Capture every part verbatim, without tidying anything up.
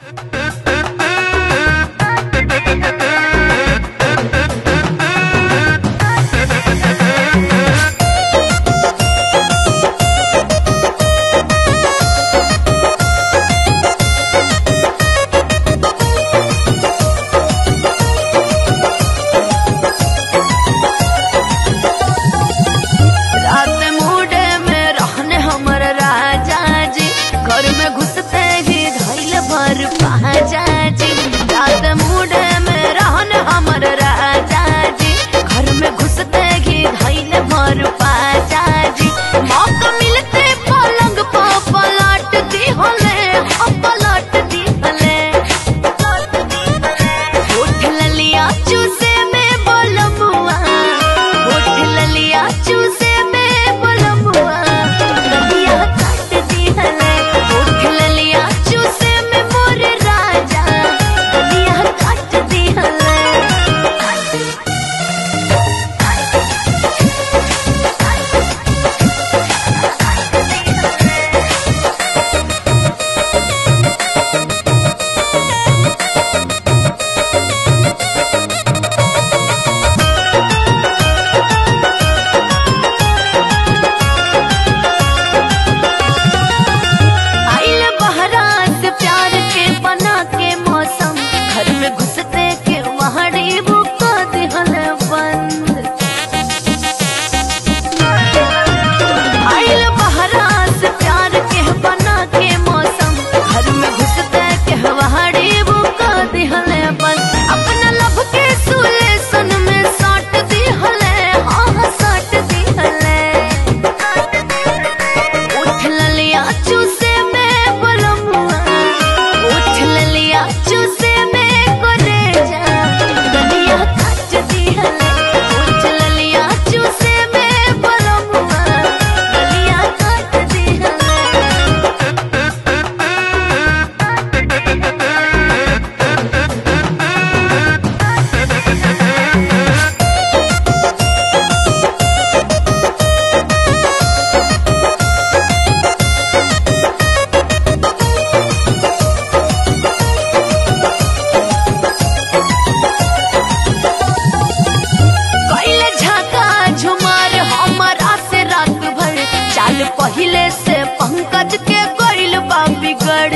पहिले से पंकज के गइल बा बिगड़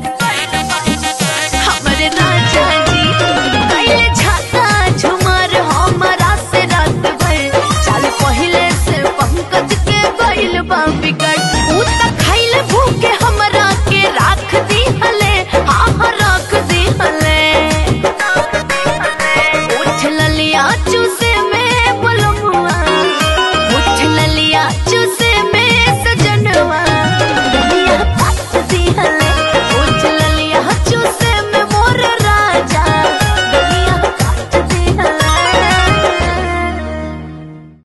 हमरे राजा जी गइल झाका झुमर हमरा से रात भर चल पहिले से पंकज के गइल बा बिगड़ उ त खाइले भूखे हमरा के राख दी हले हां राख दी हले उठ ललिया चूसे